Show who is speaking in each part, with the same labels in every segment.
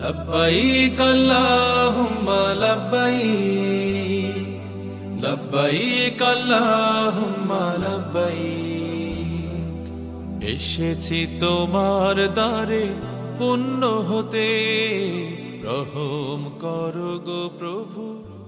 Speaker 1: লব্বাইক আল্লাহুম্মা লব্বাইক, লব্বাইক আল্লাহুম্মা লব্বাইক। এসেছি তোমার দ্বারে পুণ্য হতে, রহম করো গো প্রভু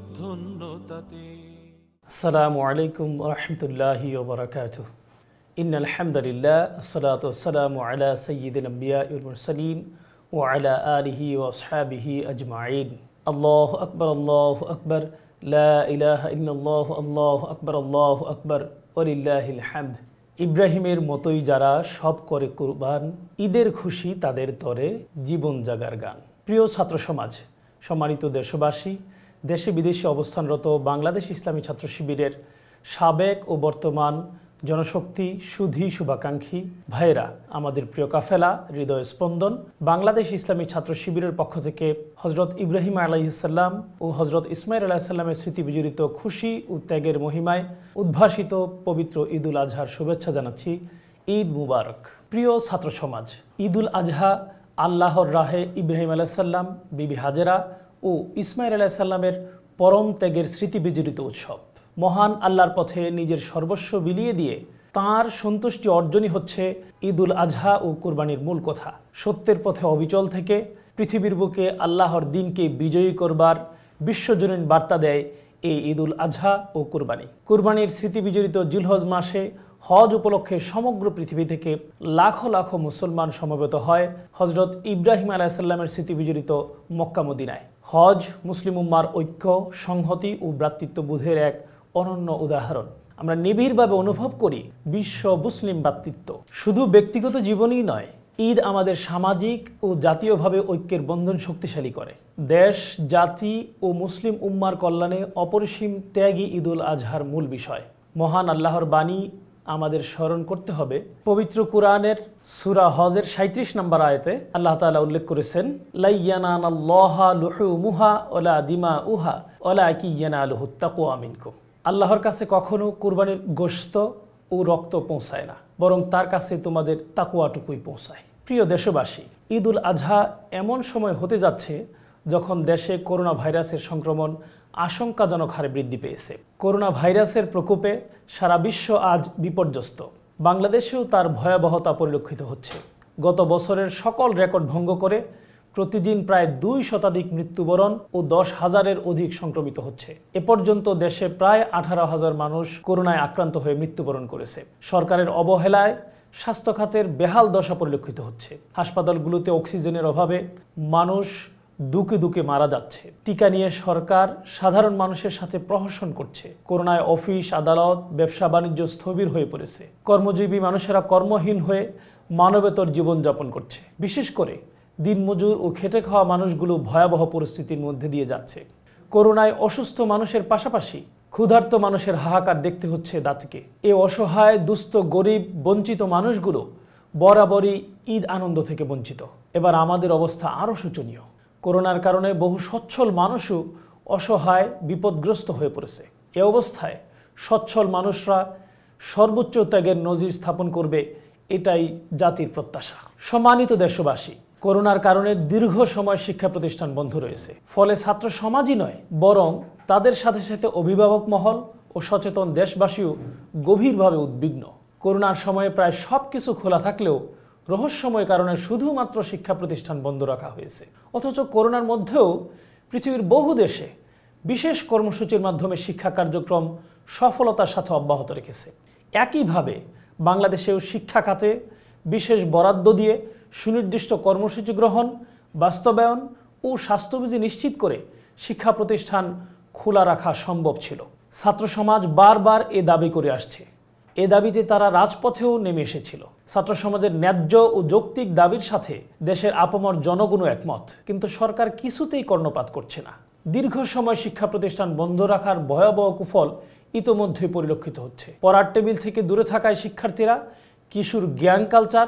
Speaker 1: ধন্যতাতে।
Speaker 2: আসসালামু আলাইকুম ওয়া রাহমাতুল্লাহি ওয়া বারাকাতুহু। ইন্নাল হামদুলিল্লাহ আসসালাতু ওয়াসসালামু আলা সাইয়্যিদিল আমবিয়া ওয়াল মুরসালিন ওয়া আলা আলিহি ওয়া আসহাবিহি আজমাইন। আল্লাহু আকবার, লা ইলাহা ইল্লাল্লাহ, আল্লাহু আকবার ওয়ালিল্লাহিল হামদ। ইব্রাহিমের মতোই যারা সব করে কুরবান, ঈদের খুশি তাদের তরে জীবন জাগার গান। প্রিয় ছাত্র সমাজ, সম্মানিত দেশবাসী, দেশে বিদেশে অবস্থানরত বাংলাদেশ ইসলামী ছাত্র শিবিরের সাবেক ও বর্তমান জনশক্তি সুধী শুভাকাঙ্ক্ষী ভাইয়েরা, আমাদের প্রিয় কাফেলা হৃদয় স্পন্দন বাংলাদেশ ইসলামী ছাত্র শিবিরের পক্ষ থেকে হজরত ইব্রাহিম আলাইহিসসালাম ও হজরত ইসমাইল আলাইহিসসালামের স্মৃতি বিজড়িত খুশি ও ত্যাগের মহিমায় উদ্ভাসিত পবিত্র ঈদুল আজহার শুভেচ্ছা জানাচ্ছি। ঈদ মুবারক। প্রিয় ছাত্র সমাজ, ঈদুল আজহা আল্লাহর রাহে ইব্রাহিম আলাইহিসসালাম, বিবি হাজেরা ও ইসমাইল আলাইহিসসালামের পরম ত্যাগের স্মৃতি বিজড়িত উৎসব। মহান আল্লাহর পথে নিজের সর্বস্ব বিলিয়ে দিয়ে তাঁর সন্তুষ্টি অর্জনই হচ্ছে ঈদুল আজহা ও কুরবানির মূল কথা। সত্যের পথে অবিচল থেকে পৃথিবীর বুকে আল্লাহর দিনকে বিজয়ী করবার বিশ্বজনীন বার্তা দেয় এই ঈদুল আজহা ও কুরবানি। কুরবানির স্মৃতি বিজড়িত জিলহজ মাসে হজ উপলক্ষে সমগ্র পৃথিবী থেকে লাখো লাখো মুসলমান সমবেত হয় হজরত ইব্রাহিম আলাইহিসসালামের স্মৃতি বিজড়িত মক্কা মদিনায়। হজ মুসলিম উম্মার ঐক্য, সংহতি ও ভ্রাতৃত্ববোধের এক অনন্য উদাহরণ। আমরা নিবিড়ভাবে অনুভব করি বিশ্ব মুসলিম ভ্রাতৃত্ব। শুধু ব্যক্তিগত জীবনই নয়, ঈদ আমাদের সামাজিক ও জাতীয়ভাবে ঐক্যের বন্ধন শক্তিশালী করে। দেশ, জাতি ও মুসলিম উম্মার কল্যাণে অপরিসীম ত্যাগী ঈদুল আজহার মূল বিষয়। মহান আল্লাহর বাণী আমাদের স্মরণ করতে হবে। পবিত্র কুরআনের সূরা হজের ৩৭ নম্বর আয়াতে আল্লাহ তাআলা উল্লেখ করেছেন, লা ইয়ানালাল্লাহা লুহুমুহা ওয়ালা দিমাউহা ওয়ালাকিন ইয়ানালুহুত তাকওয়া মিনকুম। আল্লাহর কাছে কখনো কুরবানির গোশত ও রক্ত পৌঁছায় না, বরং তার কাছে তোমাদের তাকওয়াটুকুই পৌঁছায়। প্রিয় দেশবাসী, ঈদুল আজহা এমন সময় হতে যাচ্ছে যখন দেশে করোনা ভাইরাসের সংক্রমণ আশঙ্কাজনক হারে বৃদ্ধি পেয়েছে। করোনা ভাইরাসের প্রকোপে সারা বিশ্ব আজ বিপর্যস্ত। বাংলাদেশেও তার ভয়াবহতা পরিলক্ষিত হচ্ছে। গত বছরের সকল রেকর্ড ভঙ্গ করে প্রতিদিন প্রায় ২ শতাধিক মৃত্যুবরণ ও ১০,০০০-এর অধিক সংক্রমিত হচ্ছে। এ পর্যন্ত দেশে প্রায় ১৮,০০০ মানুষ করোনায় আক্রান্ত হয়ে মৃত্যুবরণ করেছে। সরকারের অবহেলায় স্বাস্থ্য খাতের বেহাল দশা পরিলক্ষিত হচ্ছে। হাসপাতালগুলোতে অক্সিজেনের অভাবে মানুষ দুকে দুকে মারা যাচ্ছে। টিকা নিয়ে সরকার সাধারণ মানুষের সাথে প্রহসন করছে। করোনায় অফিস, আদালত, ব্যবসা বাণিজ্য স্থবির হয়ে পড়েছে। কর্মজীবী মানুষেরা কর্মহীন হয়ে মানবেতর জীবনযাপন করছে। বিশেষ করে দিনমজুর ও খেটে খাওয়া মানুষগুলো ভয়াবহ পরিস্থিতির মধ্যে দিয়ে যাচ্ছে। করোনায় অসুস্থ মানুষের পাশাপাশি ক্ষুধার্ত মানুষের হাহাকার দেখতে হচ্ছে দাঁতকে। এ অসহায়, দুস্থ, গরিব, বঞ্চিত মানুষগুলো বরাবরই ঈদ আনন্দ থেকে বঞ্চিত। এবার আমাদের অবস্থা আরও শোচনীয়। করোনার কারণে বহু সচ্ছল মানুষও অসহায়, বিপদগ্রস্ত হয়ে পড়েছে। এ অবস্থায় সচ্ছল মানুষরা সর্বোচ্চ ত্যাগের নজির স্থাপন করবে, এটাই জাতির প্রত্যাশা। সম্মানিত দেশবাসী, করোনার কারণে দীর্ঘ সময় শিক্ষা প্রতিষ্ঠান বন্ধ রয়েছে। ফলে ছাত্র সমাজই নয়, বরং তাদের সাথে সাথে অভিভাবক মহল ও সচেতন দেশবাসীও গভীরভাবে উদ্বিগ্ন। করোনার সময়ে প্রায় সব কিছু খোলা থাকলেও রহস্যময় কারণে শুধুমাত্র শিক্ষা প্রতিষ্ঠান বন্ধ রাখা হয়েছে। অথচ করোনার মধ্যেও পৃথিবীর বহু দেশে বিশেষ কর্মসূচির মাধ্যমে শিক্ষা কার্যক্রম সফলতার সাথে অব্যাহত রেখেছে। একইভাবে বাংলাদেশেও শিক্ষা খাতে বিশেষ বরাদ্দ দিয়ে সুনির্দিষ্ট কর্মসূচি গ্রহণ, বাস্তবায়ন ও স্বাস্থ্যবিধি নিশ্চিত করে শিক্ষা প্রতিষ্ঠান খোলা রাখা সম্ভব ছিল। ছাত্র সমাজ বারবার এ দাবি করে আসছে। এ দাবিতে তারা রাজপথেও নেমে এসেছিল। ছাত্র সমাজের ন্যায্য ও যৌক্তিক দাবির সাথে দেশের আপামর জনগণও একমত, কিন্তু সরকার কিছুতেই কর্ণপাত করছে না। দীর্ঘ সময় শিক্ষা প্রতিষ্ঠান বন্ধ রাখার ভয়াবহ কুফল ইতোমধ্যে পরিলক্ষিত হচ্ছে। পড়ার টেবিল থেকে দূরে থাকায় শিক্ষার্থীরা কিশোর গ্যাং কালচার,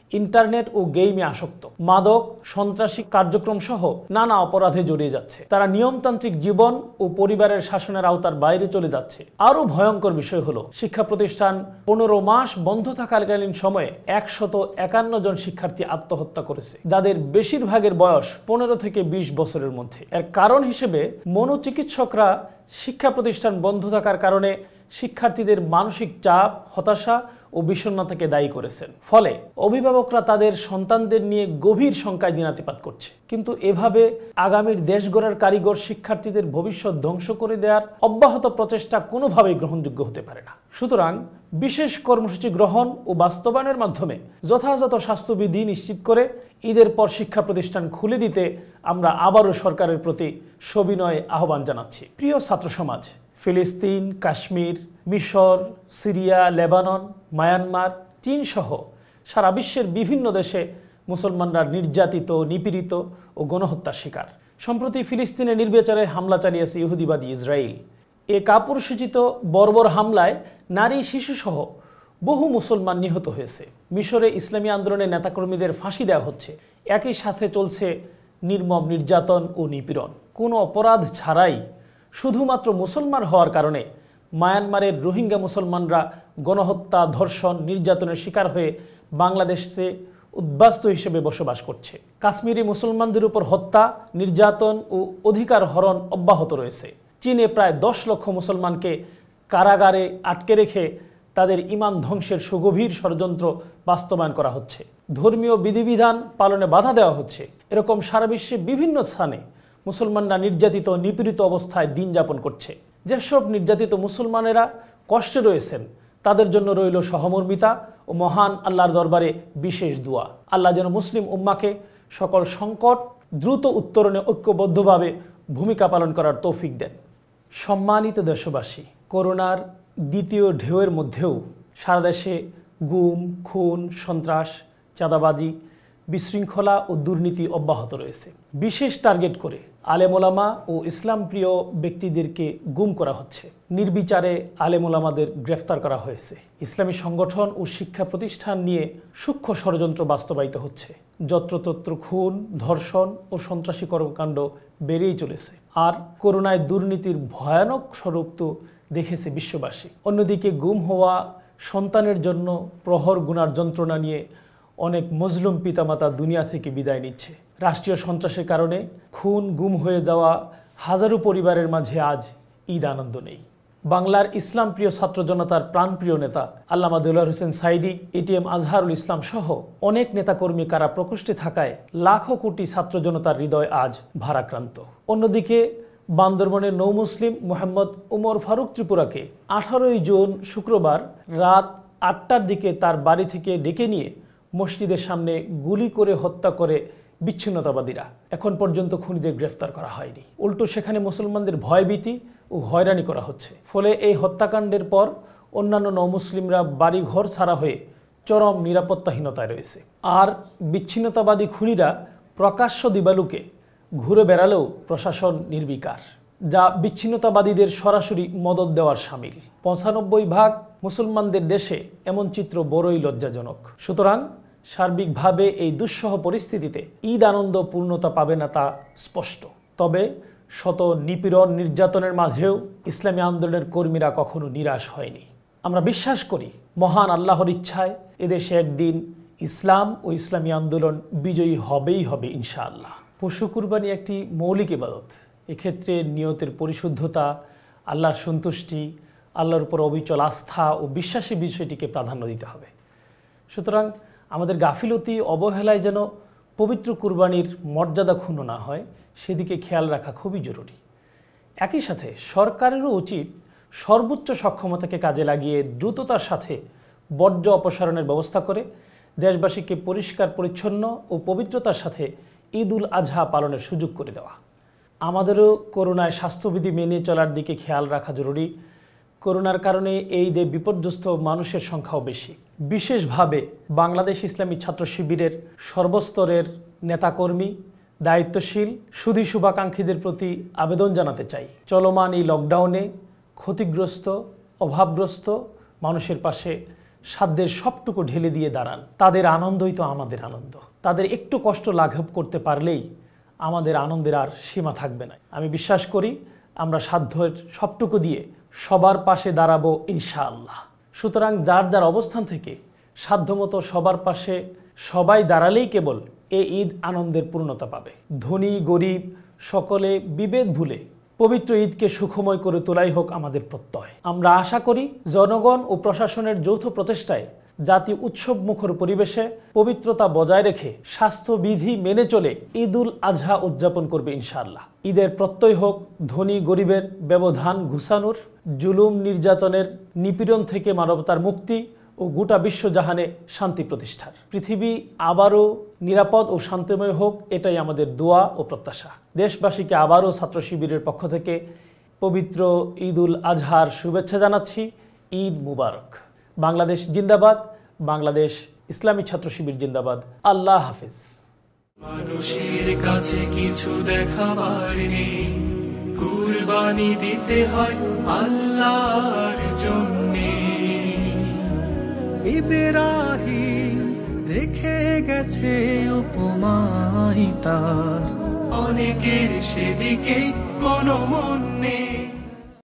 Speaker 2: ইন্টারনেট ও গেমে আসক্ত, মাদক, সন্ত্রাসী কার্যক্রম সহ নানা অপরাধে জড়িয়ে যাচ্ছে। তারা নিয়মতান্ত্রিক জীবন ও পরিবারের শাসনের আওতার বাইরে চলে যাচ্ছে। আরও ভয়ঙ্কর বিষয় হলো শিক্ষা প্রতিষ্ঠান 15 মাস বন্ধ থাকাকালীন সময়ে 151 জন শিক্ষার্থী আত্মহত্যা করেছে, যাদের বেশিরভাগের বয়স 15 থেকে 20 বছরের মধ্যে। এর কারণ হিসেবে মনোচিকিৎসকরা শিক্ষা প্রতিষ্ঠান বন্ধ থাকার কারণে শিক্ষার্থীদের মানসিক চাপ, হতাশা ও বিষণ্ণতাকে দায়ী করেছেন। ফলে অভিভাবকরা তাদের সন্তানদের নিয়ে গভীর শঙ্কায় দিনাতিপাত করছে। কিন্তু এভাবে আগামীর দেশ গড়ার কারিগর শিক্ষার্থীদের ভবিষ্যৎ ধ্বংস করে দেওয়ার অব্যাহত প্রচেষ্টা কোনোভাবেই গ্রহণযোগ্য হতে পারে না। সুতরাং বিশেষ কর্মসূচি গ্রহণ ও বাস্তবায়নের মাধ্যমে যথাযথ স্বাস্থ্যবিধি নিশ্চিত করে ঈদের পর শিক্ষা প্রতিষ্ঠান খুলে দিতে আমরা আবারও সরকারের প্রতি সবিনয় আহ্বান জানাচ্ছি। প্রিয় ছাত্র সমাজ, ফিলিস্তিন, কাশ্মীর, মিশর, সিরিয়া, লেবানন, মায়ানমার, চীন সহ সারা বিশ্বের বিভিন্ন দেশে মুসলমানরা নির্যাতিত, নিপীড়িত ও গণহত্যার শিকার। সম্প্রতি ফিলিস্তিনে নির্বিচারে হামলা চালিয়েছে ইহুদিবাদী ইসরায়েল। এ কাপুরুষোচিত বর্বর হামলায় নারী, শিশুসহ বহু মুসলমান নিহত হয়েছে। মিশরে ইসলামী আন্দোলনের নেতাকর্মীদের ফাঁসি দেওয়া হচ্ছে। একই সাথে চলছে নির্মম নির্যাতন ও নিপীড়ন। কোনো অপরাধ ছাড়াই শুধুমাত্র মুসলমান হওয়ার কারণে মায়ানমারের রোহিঙ্গা মুসলমানরা গণহত্যা, ধর্ষণ, নির্যাতনের শিকার হয়ে বাংলাদেশে উদ্বাস্তু হিসেবে বসবাস করছে। কাশ্মীরি মুসলমানদের উপর হত্যা, নির্যাতন ও অধিকার হরণ অব্যাহত রয়েছে। চীনে প্রায় 10 লক্ষ মুসলমানকে কারাগারে আটকে রেখে তাদের ঈমান ধ্বংসের সুগভীর ষড়যন্ত্র বাস্তবায়ন করা হচ্ছে। ধর্মীয় বিধিবিধান পালনে বাধা দেওয়া হচ্ছে। এরকম সারা বিশ্বে বিভিন্ন স্থানে মুসলমানরা নির্যাতিত, নিপীড়িত অবস্থায় দিন যাপন করছে। যেসব নির্যাতিত মুসলমানেরা কষ্টে রয়েছেন তাদের জন্য রইল সহমর্মিতা ও মহান আল্লাহর দরবারে বিশেষ দোয়া। আল্লাহ যেন মুসলিম উম্মাকে সকল সংকট দ্রুত উত্তরণে ঐক্যবদ্ধভাবে ভূমিকা পালন করার তৌফিক দেন। সম্মানিত দেশবাসী, করোনার দ্বিতীয় ঢেউয়ের মধ্যেও সারা দেশে গুম, খুন, সন্ত্রাস, চাঁদাবাজি, বিশৃঙ্খলা ও দুর্নীতি অব্যাহত রয়েছে। বিশেষ টার্গেট করে আলেম ওলামা ও ইসলাম প্রিয় ব্যক্তিদেরকে গুম করা হচ্ছে। নির্বিচারে আলেম ওলামাদের গ্রেফতার করা হয়েছে। ইসলামী সংগঠন ও শিক্ষা প্রতিষ্ঠান নিয়ে সূক্ষ্ম ষড়যন্ত্র বাস্তবায়িত হচ্ছে। যত্রতত্র খুন, ধর্ষণ ও সন্ত্রাসী কর্মকাণ্ড বেড়েই চলেছে। আর করোনায় দুর্নীতির ভয়ানক স্বরূপ তো দেখেছে বিশ্ববাসী। অন্যদিকে গুম হওয়া সন্তানের জন্য প্রহর গুনার যন্ত্রণা নিয়ে অনেক মজলুম পিতামাতা দুনিয়া থেকে বিদায় নিচ্ছে। রাষ্ট্রীয় সন্ত্রাসের কারণে খুন, গুম হয়ে যাওয়া হাজারো পরিবারের মাঝে আজ ঈদ আনন্দ নেই। বাংলার ইসলাম প্রিয় ছাত্র জনতার প্রাণপ্রিয় নেতা আল্লামা দেলোয়ার হোসেন সাঈদী, এটিএম আজহারুল ইসলাম সহ অনেক নেতাকর্মী কারা প্রকোষ্ঠে থাকায় লাখো কোটি ছাত্র জনতার হৃদয় আজ ভারাক্রান্ত। অন্যদিকে বান্দরবনের নৌ মুসলিম মোহাম্মদ উমর ফারুক ত্রিপুরাকে 18 জুন শুক্রবার রাত 8টার দিকে তার বাড়ি থেকে ডেকে নিয়ে মসজিদের সামনে গুলি করে হত্যা করে বিচ্ছিন্নতাবাদীরা। এখন পর্যন্ত খুনিদের গ্রেফতার করা হয়নি। উল্টো সেখানে মুসলমানদের ভয়ভীতি ও হয়রানি করা হচ্ছে। ফলে এই হত্যাকাণ্ডের পর অন্যান্য নমুসলিমরা বাড়ি ঘর ছাড়া হয়ে চরম নিরাপত্তাহীনতায় রয়েছে। আর বিচ্ছিন্নতাবাদী খুনিরা প্রকাশ্য দিবালুকে ঘুরে বেড়ালেও প্রশাসন নির্বিকার, যা বিচ্ছিন্নতাবাদীদের সরাসরি মদদ দেওয়ার শামিল। 95% মুসলমানদের দেশে এমন চিত্র বড়ই লজ্জাজনক। সুতরাং সার্বিকভাবে এই দুঃসহ পরিস্থিতিতে ঈদ আনন্দ পূর্ণতা পাবে না তা স্পষ্ট। তবে শত নিপীড়ন, নির্যাতনের মাঝেও ইসলামী আন্দোলনের কর্মীরা কখনো নিরাশ হয়নি। আমরা বিশ্বাস করি মহান আল্লাহর ইচ্ছায় এদেশে একদিন ইসলাম ও ইসলামী আন্দোলন বিজয়ী হবেই হবে ইনশাআল্লাহ। পশু কুরবানি একটি মৌলিক ইবাদত। এক্ষেত্রে নিয়তের পরিশুদ্ধতা, আল্লাহর সন্তুষ্টি, আল্লাহর উপর অবিচল আস্থা ও বিশ্বাসী বিষয়টিকে প্রাধান্য দিতে হবে। সুতরাং আমাদের গাফিলতি, অবহেলায় যেন পবিত্র কুরবানির মর্যাদা ক্ষুণ্ণ না হয় সেদিকে খেয়াল রাখা খুবই জরুরি। একই সাথে সরকারেরও উচিত সর্বোচ্চ সক্ষমতাকে কাজে লাগিয়ে দ্রুততার সাথে বর্জ্য অপসারণের ব্যবস্থা করে দেশবাসীকে পরিষ্কার পরিচ্ছন্ন ও পবিত্রতার সাথে ঈদ উল আজহা পালনের সুযোগ করে দেওয়া। আমাদেরও করোনায় স্বাস্থ্যবিধি মেনে চলার দিকে খেয়াল রাখা জরুরি। করোনার কারণে এই ঈদে বিপর্যস্ত মানুষের সংখ্যাও বেশি। বিশেষভাবে বাংলাদেশ ইসলামী ছাত্র শিবিরের সর্বস্তরের নেতাকর্মী, দায়িত্বশীল সুধী শুভাকাঙ্ক্ষীদের প্রতি আবেদন জানাতে চাই, চলমান এই লকডাউনে ক্ষতিগ্রস্ত, অভাবগ্রস্ত মানুষের পাশে সাধ্যের সবটুকু ঢেলে দিয়ে দাঁড়ান। তাদের আনন্দই তো আমাদের আনন্দ। তাদের একটু কষ্ট লাঘব করতে পারলেই আমাদের আনন্দের আর সীমা থাকবে না। আমি বিশ্বাস করি আমরা সাধ্যের সবটুকু দিয়ে সবার পাশে দাঁড়াবো ইনশাআল্লাহ। সুতরাং যার যার অবস্থান থেকে সাধ্যমতো সবার পাশে সবাই দাঁড়ালেই কেবল এই ঈদ আনন্দের পূর্ণতা পাবে। ধনী গরিব সকলে বিভেদ ভুলে পবিত্র ঈদকে সুখময় করে তোলাই হোক আমাদের প্রত্যয়। আমরা আশা করি জনগণ ও প্রশাসনের যৌথ প্রচেষ্টায় জাতি উৎসব মুখর পরিবেশে পবিত্রতা বজায় রেখে স্বাস্থ্যবিধি মেনে চলে ঈদুল আজহা উদযাপন করবে ইনশাআল্লাহ। ঈদের প্রত্যয় হোক ধনী গরিবের ব্যবধান ঘুচানোর, জুলুম নির্যাতনের নিপীড়ন থেকে মানবতার মুক্তি ও গোটা বিশ্বজাহানে শান্তি প্রতিষ্ঠার। পৃথিবী আবারও নিরাপদ ও শান্তিময় হোক, এটাই আমাদের দোয়া ও প্রত্যাশা। দেশবাসীকে আবারও ছাত্র শিবিরের পক্ষ থেকে পবিত্র ঈদুল আজহার শুভেচ্ছা জানাচ্ছি। ঈদ মুবারক। বাংলাদেশ জিন্দাবাদ, বাংলাদেশ ইসলামী ছাত্র শিবির জিন্দাবাদ। আল্লাহ হাফিজ।
Speaker 3: মানুষের কাছে কিছু দেখাবার নেই, কুরবানি দিতে হয় আল্লাহর জন্যে। ইব্রাহিম রেখে গেছে উপমাই তার, অনেকের সেদিকে কোনো মন নেই।